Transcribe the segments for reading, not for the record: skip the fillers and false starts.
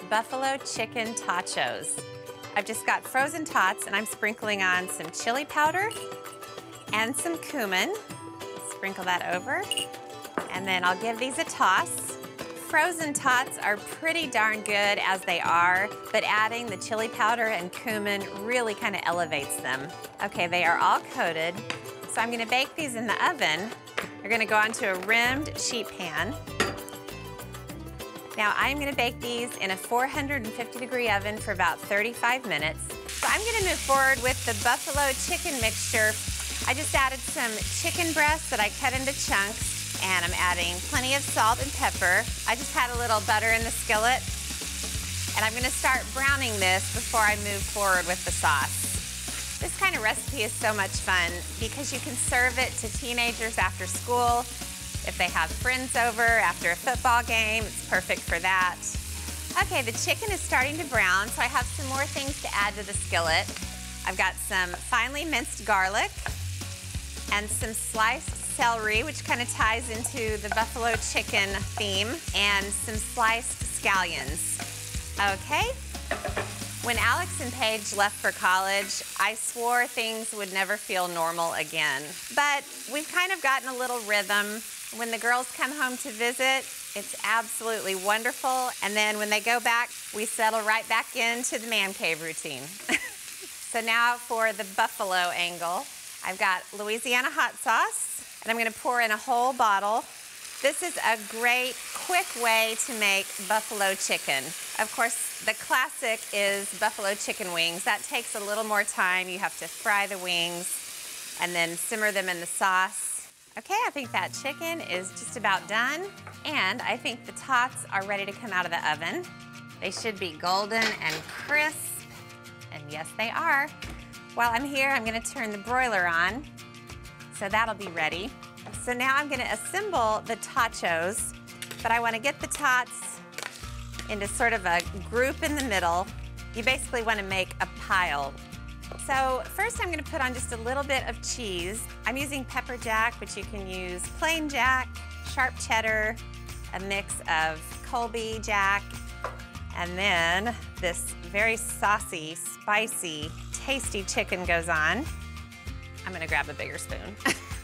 buffalo chicken totchos. I've just got frozen tots and I'm sprinkling on some chili powder and some cumin. Sprinkle that over. And then I'll give these a toss. Frozen tots are pretty darn good as they are, but adding the chili powder and cumin really kind of elevates them. Okay, they are all coated. So I'm gonna bake these in the oven. They're gonna go onto a rimmed sheet pan. Now I'm gonna bake these in a 450-degree oven for about 35 minutes. So I'm gonna move forward with the buffalo chicken mixture. I just added some chicken breasts that I cut into chunks, and I'm adding plenty of salt and pepper. I just had a little butter in the skillet, and I'm gonna start browning this before I move forward with the sauce. This kind of recipe is so much fun because you can serve it to teenagers after school. If they have friends over after a football game, it's perfect for that. Okay, the chicken is starting to brown, so I have some more things to add to the skillet. I've got some finely minced garlic and some sliced celery, which kind of ties into the buffalo chicken theme, and some sliced scallions. Okay. When Alex and Paige left for college, I swore things would never feel normal again. But we've kind of gotten a little rhythm. When the girls come home to visit, it's absolutely wonderful. And then when they go back, we settle right back into the man cave routine. So now for the buffalo angle, I've got Louisiana hot sauce, and I'm gonna pour in a whole bottle. This is a great, quick way to make buffalo chicken. Of course, the classic is buffalo chicken wings. That takes a little more time. You have to fry the wings and then simmer them in the sauce. Okay, I think that chicken is just about done, and I think the tots are ready to come out of the oven. They should be golden and crisp, and yes, they are. While I'm here, I'm gonna turn the broiler on, so that'll be ready. So now I'm gonna assemble the totchos, but I wanna get the tots into sort of a group in the middle. You basically wanna make a pile. So first I'm gonna put on just a little bit of cheese. I'm using pepper jack, but you can use plain jack, sharp cheddar, a mix of Colby jack, and then this very saucy, spicy, tasty chicken goes on. I'm gonna grab a bigger spoon.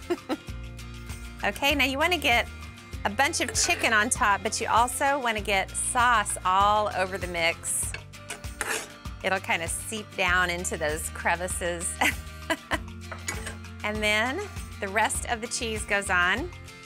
Okay, now you wanna get a bunch of chicken on top, but you also wanna get sauce all over the mix. It'll kind of seep down into those crevices. And then the rest of the cheese goes on.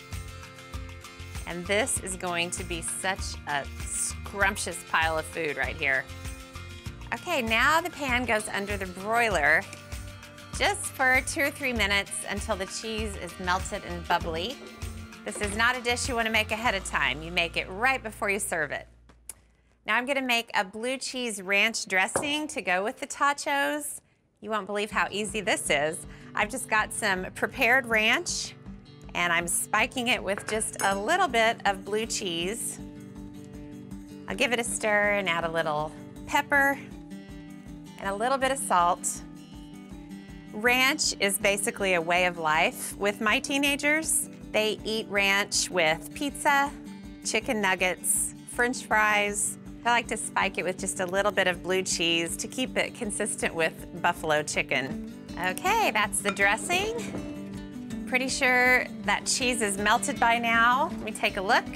And this is going to be such a scrumptious pile of food right here. Okay, now the pan goes under the broiler just for 2 or 3 minutes until the cheese is melted and bubbly. This is not a dish you want to make ahead of time. You make it right before you serve it. Now I'm going to make a blue cheese ranch dressing to go with the totchos. You won't believe how easy this is. I've just got some prepared ranch, and I'm spiking it with just a little bit of blue cheese. I'll give it a stir and add a little pepper and a little bit of salt. Ranch is basically a way of life with my teenagers. They eat ranch with pizza, chicken nuggets, French fries. I like to spike it with just a little bit of blue cheese to keep it consistent with buffalo chicken. Okay, that's the dressing. Pretty sure that cheese is melted by now. Let me take a look.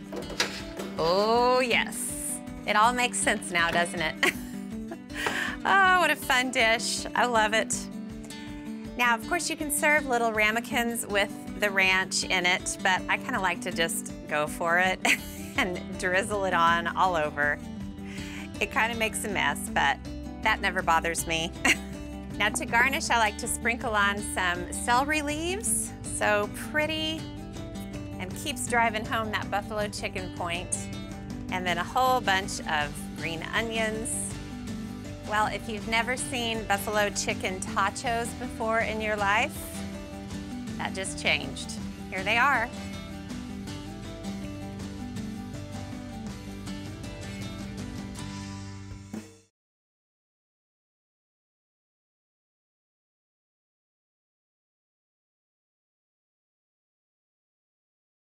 Oh, yes. It all makes sense now, doesn't it? Oh, what a fun dish. I love it. Now, of course, you can serve little ramekins with the ranch in it, but I kind of like to just go for it and drizzle it on all over. It kind of makes a mess, but that never bothers me. Now, to garnish, I like to sprinkle on some celery leaves. So pretty, and keeps driving home that buffalo chicken point. And then a whole bunch of green onions. Well, if you've never seen buffalo chicken totchos before in your life, that just changed. Here they are.